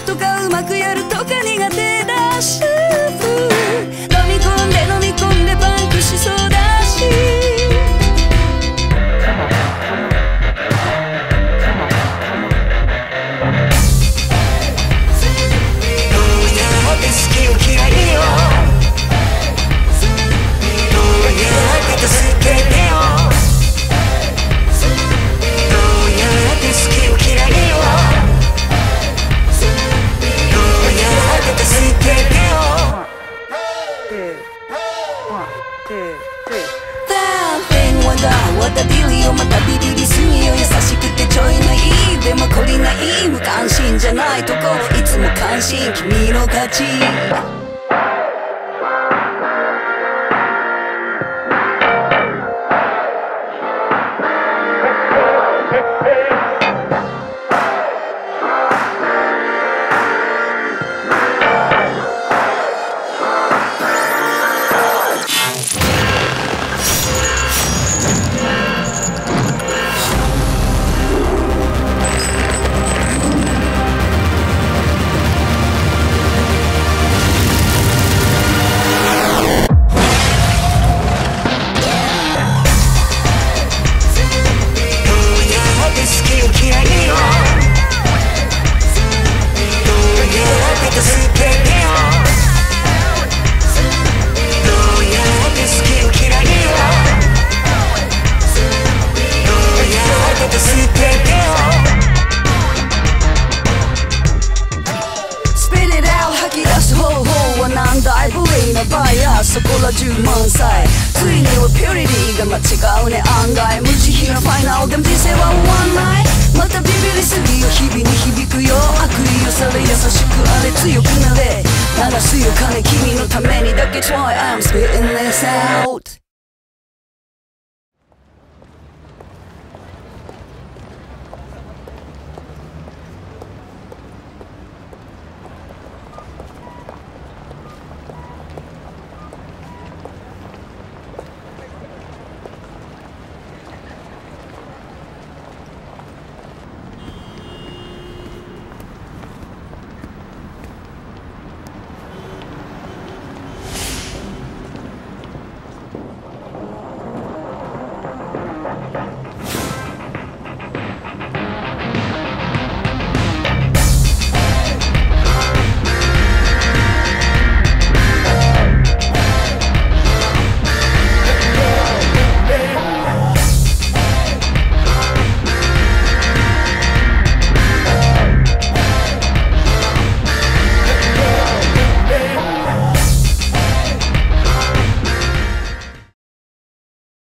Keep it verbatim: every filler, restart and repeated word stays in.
とかうまくやるとか苦手だし、飲み込んで飲み込んでパンクしそうだし、どうやって好きを嫌いよ、どうやって助けてよ、どうやって好きを嫌いよ、どうやって助けてよ。わたビリよまたビリリすぎよ、優しくてちょいナイーブでも懲りない無関心じゃないとこいつも関心君の勝ち。そこら中満載、ついにはピュリティが間違うね案外、無慈悲なファイナルでも人生は終わんない、またビビりすぎよ日々に響くよ、悪意よされ優しくあれ強くなれ、鳴らすよ鐘君のためにだけ Try I'm spitting